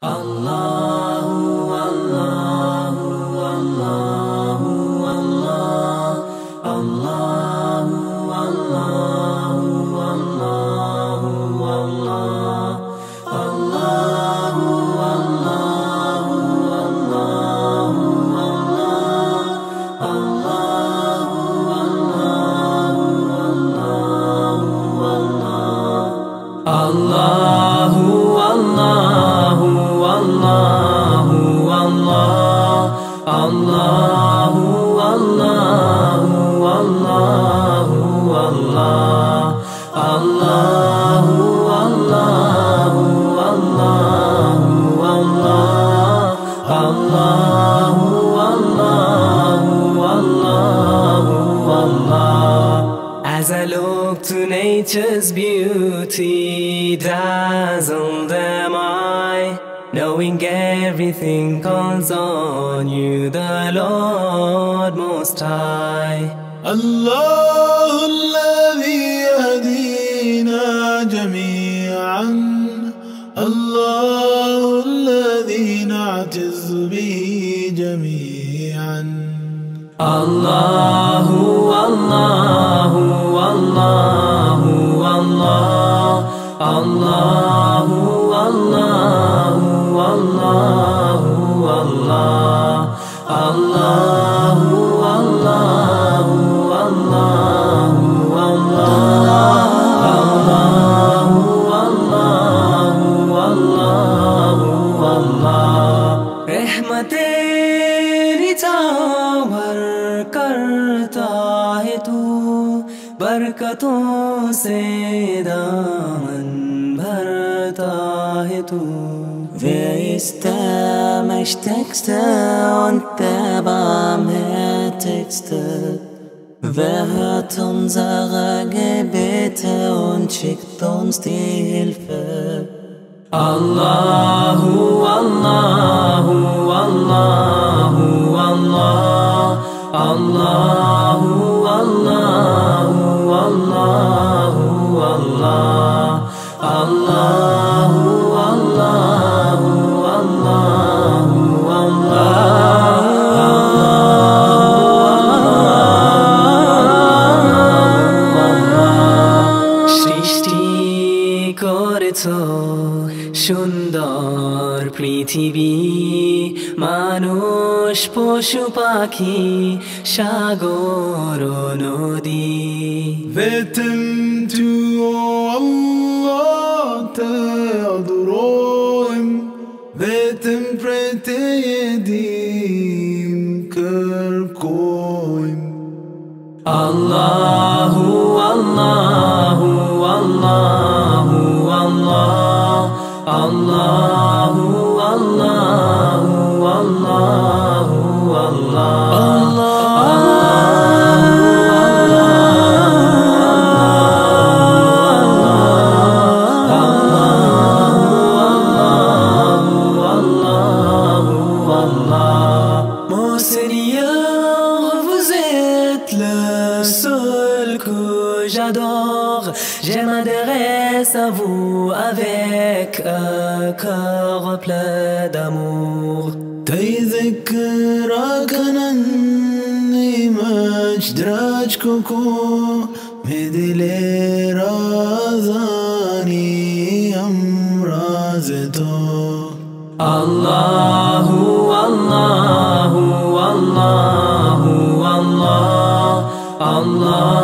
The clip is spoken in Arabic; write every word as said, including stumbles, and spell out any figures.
الله الله الله الله الله الله الله الله الله والله والله والله الله والله والله والله الله والله والله والله الله والله والله والله الله والله والله والله الله والله والله والله. As I look to nature's beauty, dazzled am I, knowing everything calls on you, the Lord Most High. الله الذي يهدينا جميعا، الله الذي نعتز به جميعا. الله والله والله والله الله والله والله والله الله والله والله والله الله والله والله والله. रहमतें निछावर करता है तू, बरकतों से दामन भरता है तू. Wer ist der Mächtigste und der Barmherzigste? Wer hört unsere Gebete und schickt uns die Hilfe? Allahu Allahu Allahu Allah, Allahu Allahu Allahu Allah, Allahu Allahu Allahu Allah. সৃষ্টি করেছ সুন্দর পৃথিবী, মানুষ পশু পাখি সাগর নদী. Vettem du, oh Allah, te adorim. Vettem pretedim kerkoim. Allahu Allahu Allahu Allah, Allahu Allahu Allahu Allah. Mon Seigneur, vous êtes le seul que j'adore. Je m'adresse à vous avec un cœur plein d'amour. تذكرك أنني مجدرج كوكو مدلي رازاني أمرازتو. Allahu Allahu Allahu Allah Allah